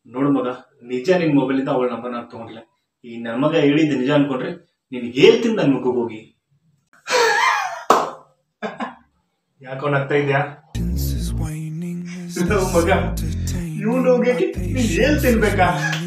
ನೋಡು ಮಗ, ನಿಜ ನಿನ್ ಮೊಬೈಲಿಂದ ಅವಳ ನಂಬರ್ ನಾನು ತಗೊಂಡಿಲ್ಲ. ಈ ನನ್ನ ಮಗ ಹೇಳಿದ್ದು ನಿಜ ಅನ್ಕೊಂಡ್ರೆ ನೀನು ಹೇಳ್ತೀನಿ ನನ್ನ ಮುಖಕ್ಕೆ ಹೋಗಿ. ಯಾಕೋ ನಗ್ತಾ ಇದ್ಯಾ ಮಗ? ಇವನು ಹೋಗಿ ನೀನ್ ಹೇಳ್ತೀನಿ ಬೇಕಾ?